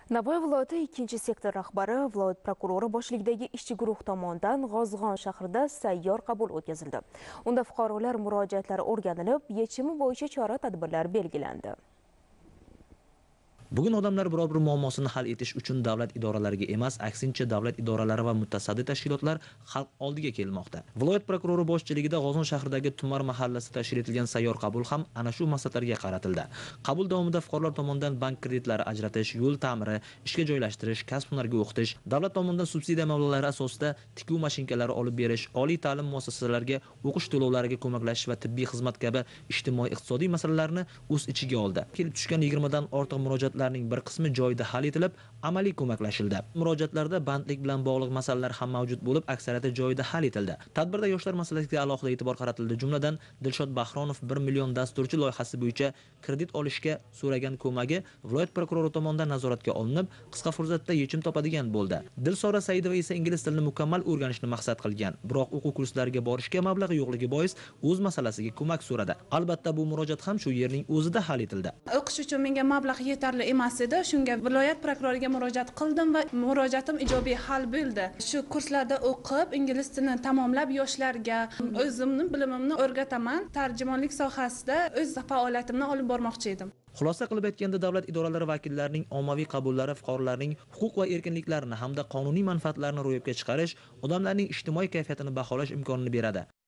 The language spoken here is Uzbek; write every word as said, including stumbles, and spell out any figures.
Navoiy viloyati ikkinchi sektor rahbari, viloyat prokurori boshchiligidagi ishchi guruh tomonidan G'ozg'on shahrida sayyor qabul o'tkazildi. Unda fuqarolar murojaatlari o'rganilib, yechimi bo'yicha chora-tadbirlar belgilandi. Bugun odamlar biror bir muammosini hal etish uchun davlat idoralariga emas, aksincha davlat idoralari va mutasaddi tashkilotlar xalq oldiga kelmoqda. Viloyat prokurori boshchiligida G'ozg'on shahridagi Tumar mahallasida tashkil etilgan sayyor qabul ham ana shu maqsadlarga qaratildi. Qabul davomida fuqarolar tomonidan bank kreditlari ajratish, yo'l ta'miri, ishga joylashtirish, kasb-hunarga o'qitish, davlat tomonidan subsidiya mablag'lari asosida tikuv mashinkalari olib berish, oliy ta'lim muassasalariga o'qish to'lovlariga ko'maklashish va tibbiy xizmat kabi ijtimoiy-iqtisodiy masalalarni o'z ichiga oldi. Kelib tushgan yigirma dan ortiq murojaat bir qismi joyida hal etilib, amaliy ko'maklashildi. Murojaatlarda bandlik bilan bog'liq masalalar ham mavjud bo'lib, aksariyati joyida hal etildi. Tadbirda yoshlar masalasiga alohida e'tibor qaratildi. Jumladan, Dilshod Bahronov bir million dasturchi loyihasi bo'yicha kredit olishga so'ragan ko'magi viloyat prokurori tomonidan nazoratga olinib, qisqa fursatda yechim topadigan bo'ldi. Dilsora Saidova esa ingliz tilini mukammal o'rganishni maqsad qilgan, biroq o'quv kurslariga borishga mablag'i yo'qligi bois o'z masalasiga ko'mak so'radi. Albatta, bu murojaat ham shu yerning o'zida hal etildi. O'qish uchun menga mablag' yetarli emas edi. Shunga viloyat prokuroriga murojaat qildim va murojaatim ijobiy hal bo'ldi. Shu kurslarda o'qib, ingliz tilini tamomlab yoshlarga o'zimning bilimimni o'rgataman. Tarjimonlik sohasida o'z faoliyatimni olib bormoqchi edim. Xulosa qilib aytganda, davlat idoralari vakillarining ommaviy qabullari fuqarolarning huquq va erkinliklarini hamda qonuniy manfaatlarini ro'yobga chiqarish, odamlarning ijtimoiy kayfiyatini baholash imkonini beradi.